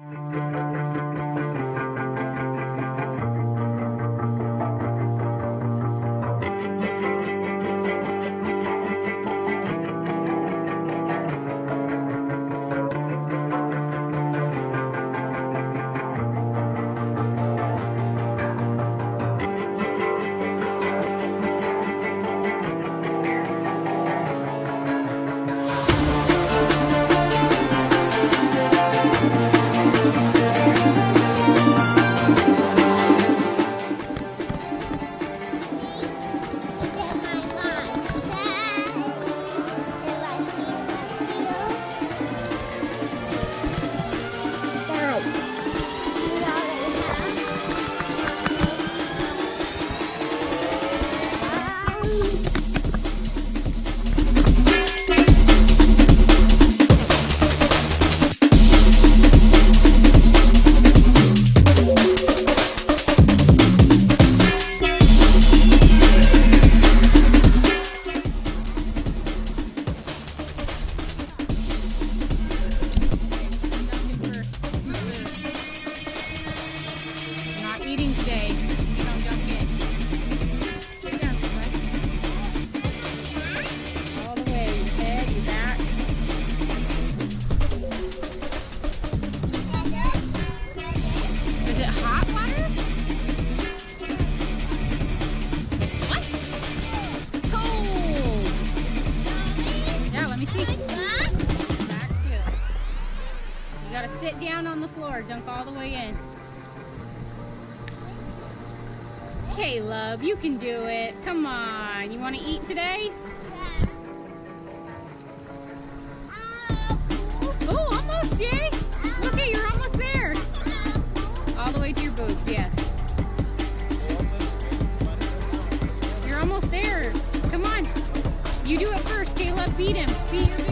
Sit down on the floor, dunk all the way in. Caleb, you can do it. Come on. You want to eat today? Oh, almost, Jay. Look at, you're almost there. All the way to your boots, yes. You're almost there. Come on. You do it first, Caleb. Beat him. Beat him.